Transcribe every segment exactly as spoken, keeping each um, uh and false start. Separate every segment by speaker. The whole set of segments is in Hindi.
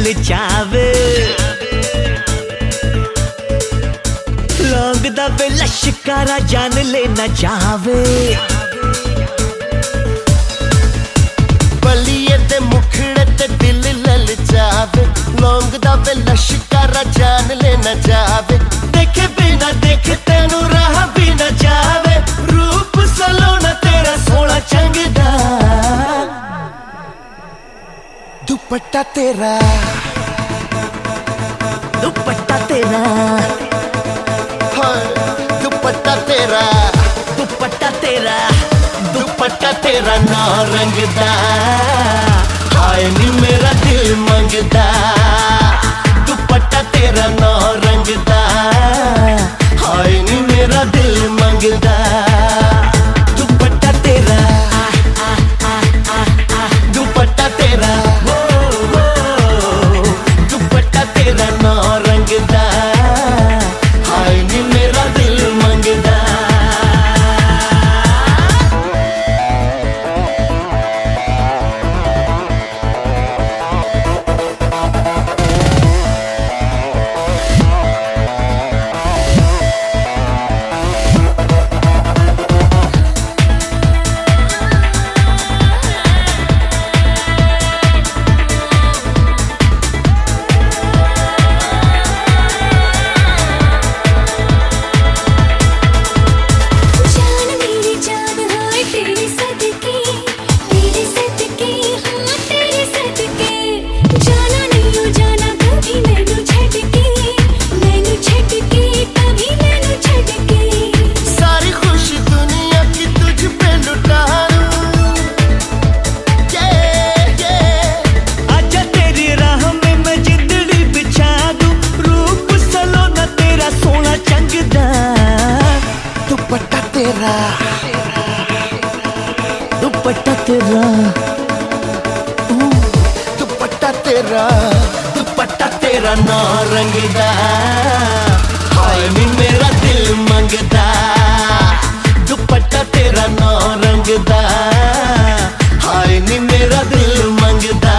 Speaker 1: ललचावे लौंग दा वे लश्कारा जान लेना चाहवे
Speaker 2: बलिए ते मुखड़े ते दिल ललचावे लौंग दा वे लश्कारा जान लेना चाहवे देखे बिना देखे तेनू राह भी न जावे रूप सलोना तेरा सोना चंगदा दुपट्टा तेरा
Speaker 1: दुपट्टा तेरा
Speaker 2: हाँ दुपट्टा तेरा
Speaker 1: दुपट्टा तेरा
Speaker 2: दुपट्टा तेरा ना रंगदा हाय नी मेरा दिल मंगदा दुपट्टा तेरा ना रंगदा हाय नी मेरा दिल मंगदा दुपट्टा तेरा दुपट्टा तेरा दुपट्टा तेरा ना रंगदा हाय नी मेरा दिल मंगदा दुपट्टा तेरा दुपट्टा तेरा दुपट्टा तेरा ना रंगदा हाय नी मेरा दिल मंगदा दुपट्टा तेरा ना रंगदा हाय नी मेरा दिल मंगदा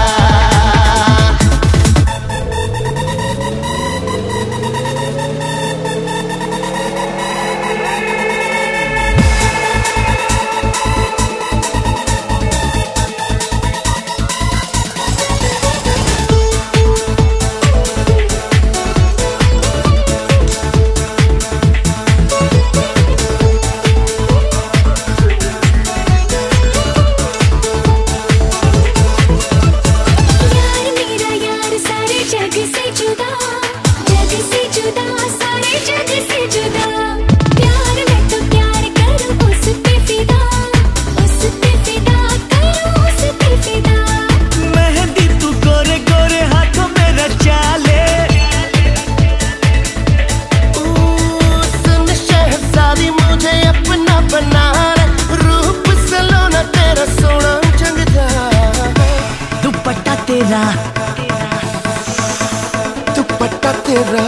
Speaker 2: दुपट्टा तेरा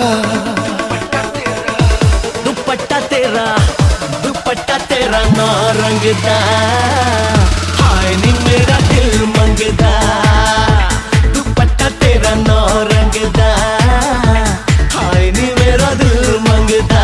Speaker 2: दुपट्टा तेरा दुपट्टा तेरा ना रंगदा हाय नी मेरा दिल मंगदा दुपट्टा तेरा ना रंगदा हाय नी मेरा दिल मंगदा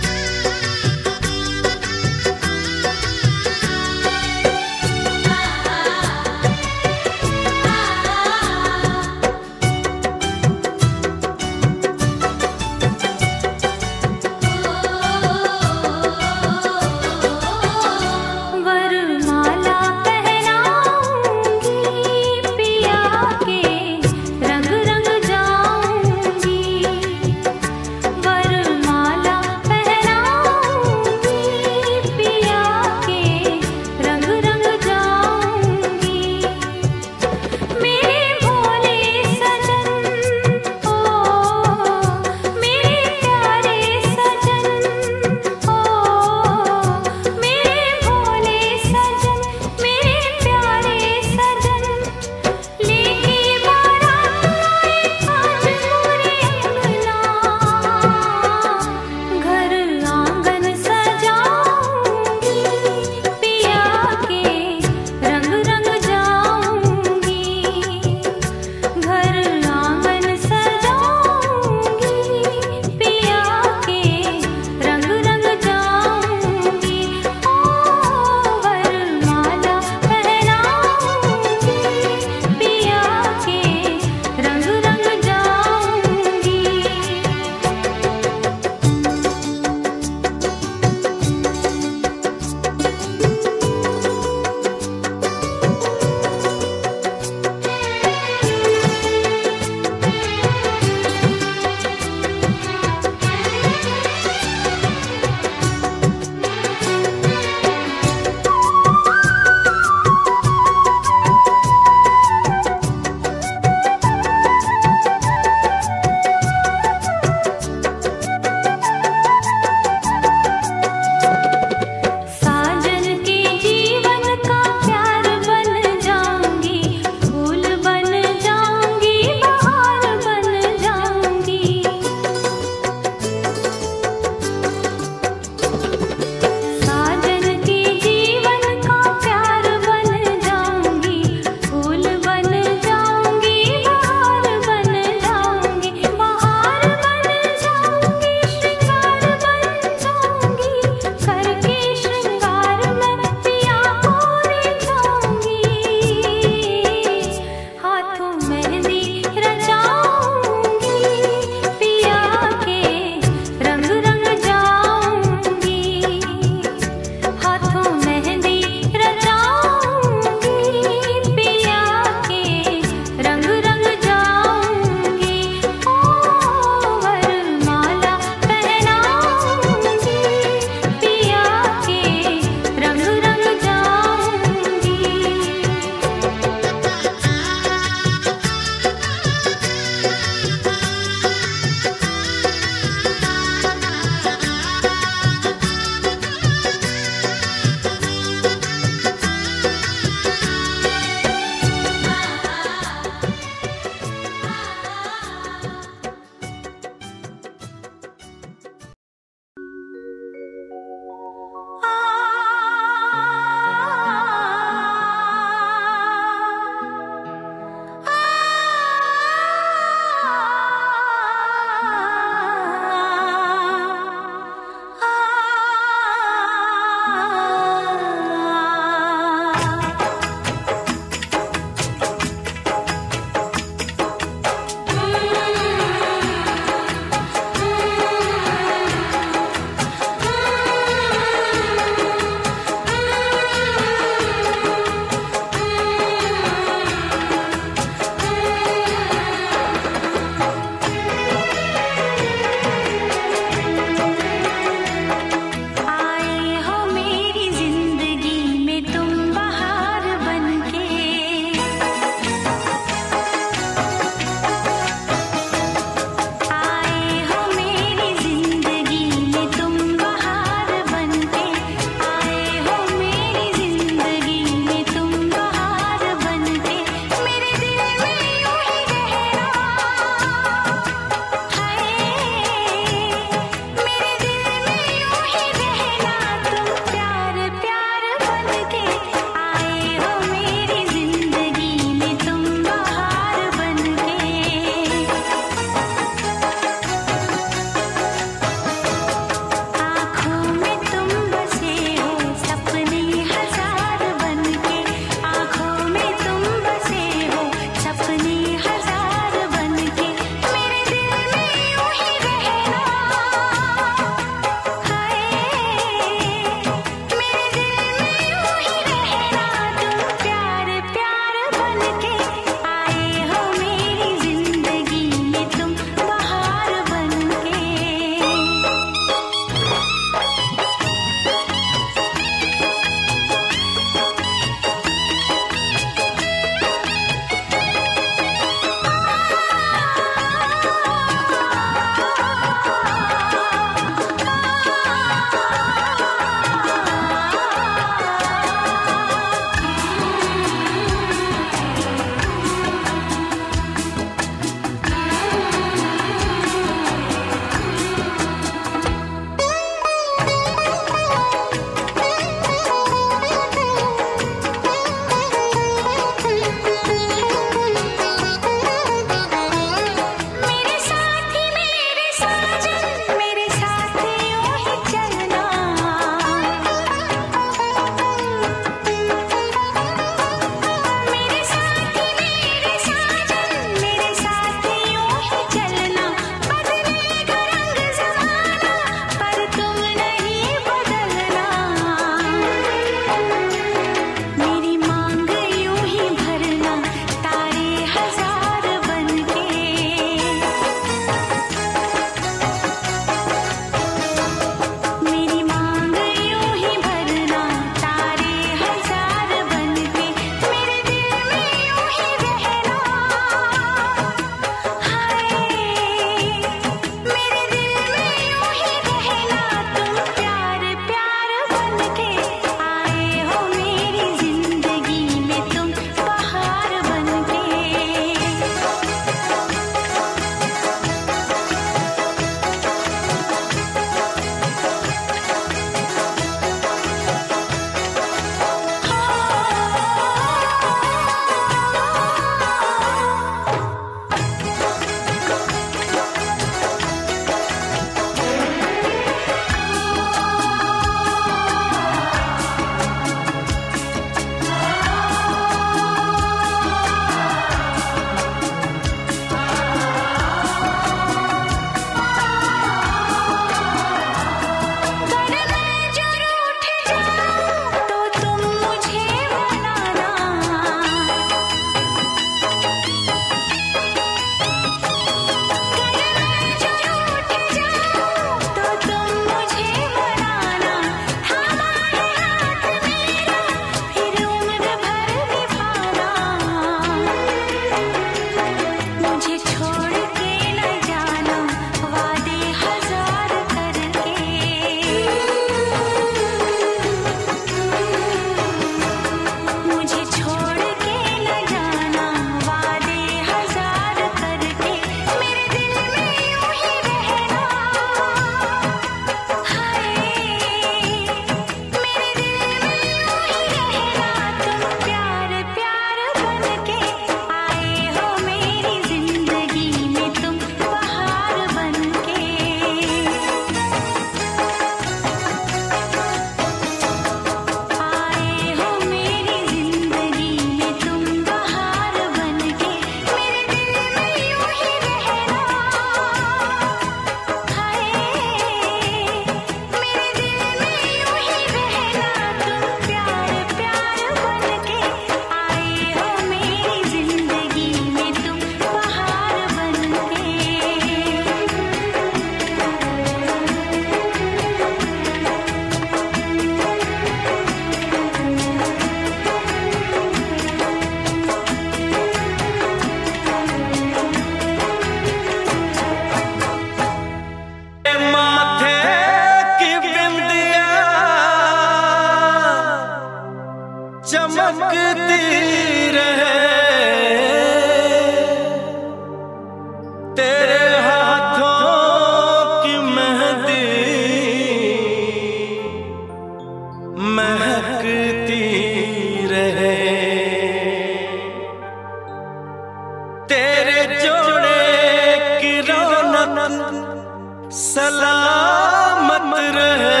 Speaker 3: सलामत रहे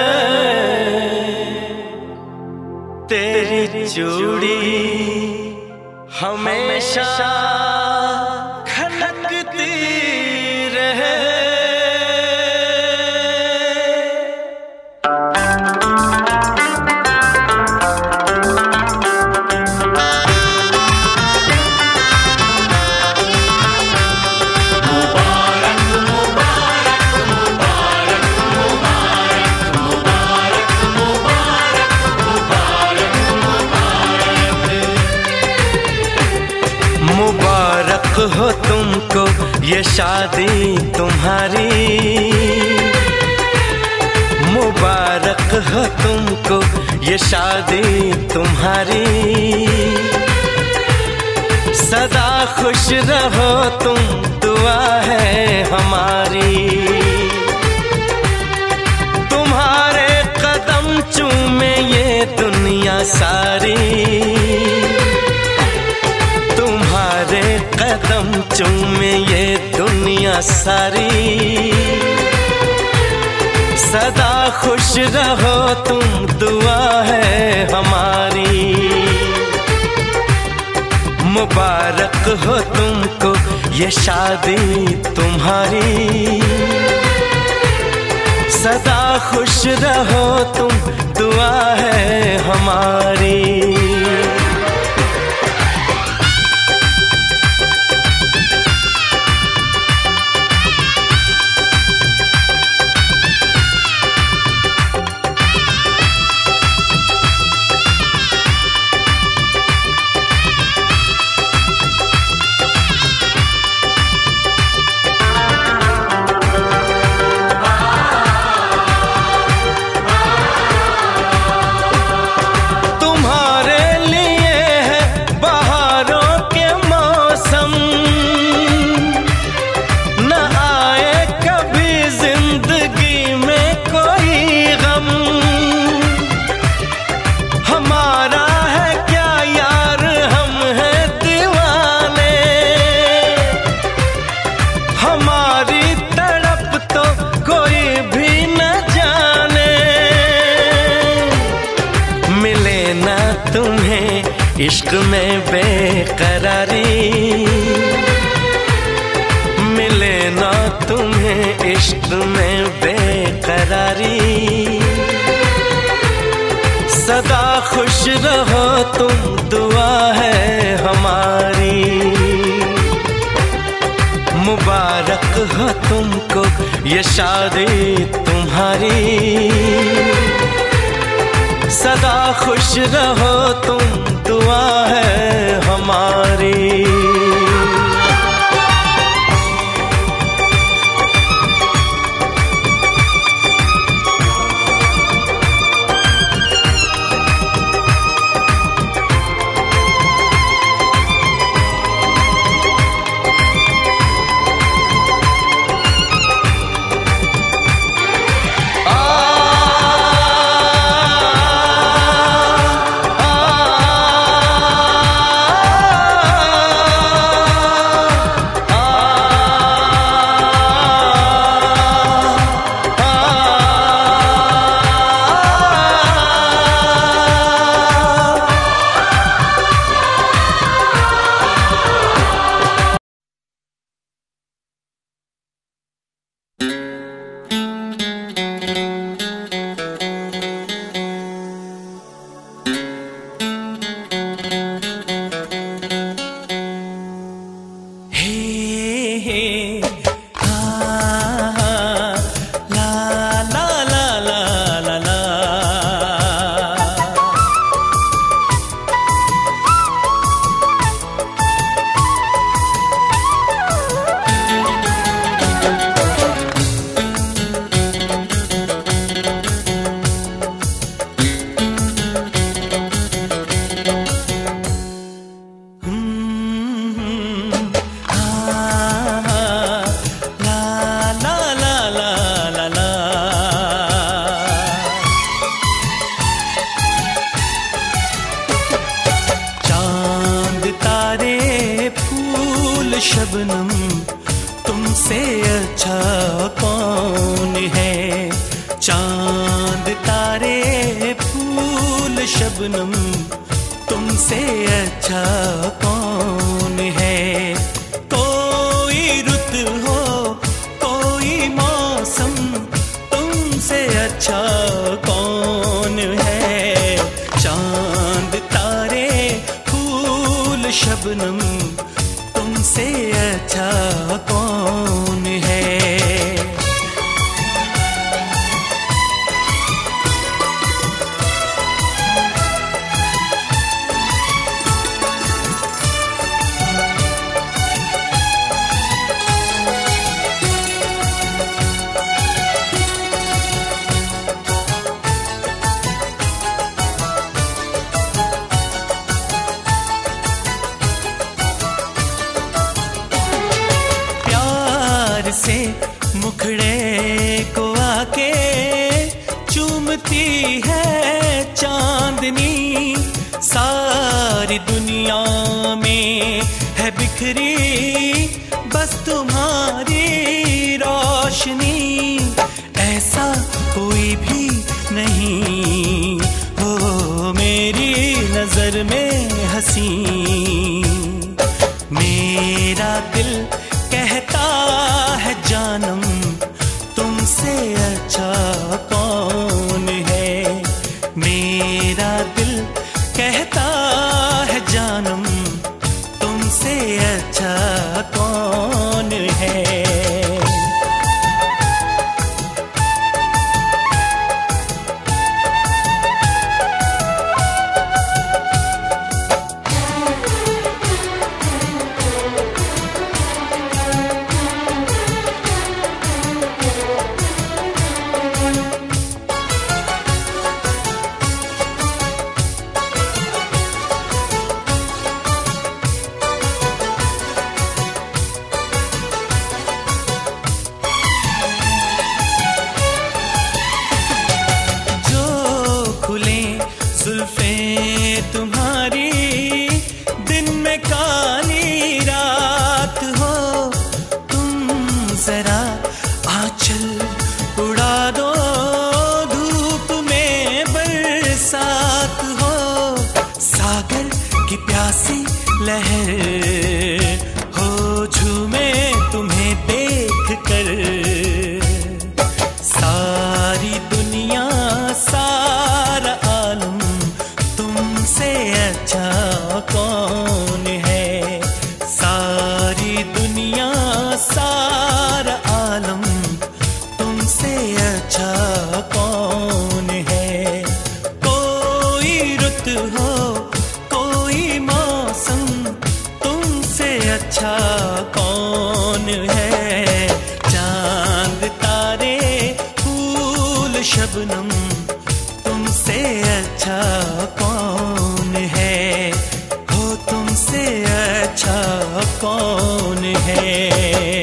Speaker 3: तेरी चूड़ी हमेशा खनकती रहे। मुबारक हो तुमको ये शादी तुम्हारी, मुबारक हो तुमको ये शादी तुम्हारी। सदा खुश रहो तुम दुआ है हमारी। तुम्हारे कदम चूमे ये दुनिया सारी, तुम्हारे कदम चूमे ये दुनिया सारी। सदा खुश रहो तुम दुआ है हमारी। मुबारक हो तुमको ये शादी तुम्हारी। सदा खुश रहो तुम दुआ है हमारी। इश्क में बेकरारी मिले ना तुम्हें, इश्क में बेकरारी। सदा खुश रहो तुम दुआ है हमारी। मुबारक हो तुमको ये शादी तुम्हारी। सदा खुश रहो तुम दुआ है हमारी। तुमसे अच्छा कौन है। चांद तारे फूल शबनम, तुमसे अच्छा कौन है। कोई रुत हो कोई मौसम, तुमसे अच्छा कौन है। चांद तारे फूल शबनम, तुमसे अच्छा कौन है। से मुखड़े को आके चूमती है चांदनी, सारी दुनिया में है बिखरी बस तुम्हारी रोशनी। ऐसा कोई भी नहीं हो मेरी नजर में हंसी। मेरा दिल कहता है जानम, तुमसे अच्छा कौन है। मेरा दिल कहता है जानम, तुमसे अच्छा कौन है। जुल्फें तुम्हारी दिन में काली रात हो, तुम जरा आंचल उड़ा दो धूप में बरसात हो। सागर की प्यासी लहर हो झूमे तुम्हें देख कर। सारी दुनिया सारा आलम, तुमसे अच्छा कौन है। सारी दुनिया सारा आलम, तुमसे अच्छा कौन है। कोई रुत हो कोई मौसम, तुमसे अच्छा कौन है। चांद तारे फूल शबनम, तुमसे अच्छा कौन है। हो तुमसे अच्छा कौन है।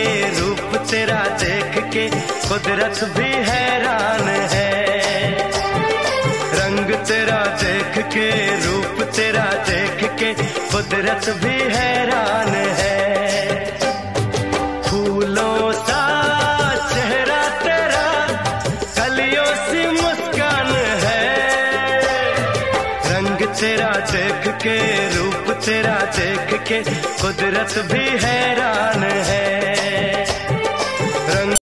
Speaker 3: रूप तेरा देख के कुदरत भी हैरान है। रंग तेरा देख के रूप तेरा देख के कुदरत भी हैरान है। फूलों सा चेहरा तेरा कलियों सी मुस्कान है। रंग तेरा देख के रूप तेरा देख के कुदरत भी हैरान है।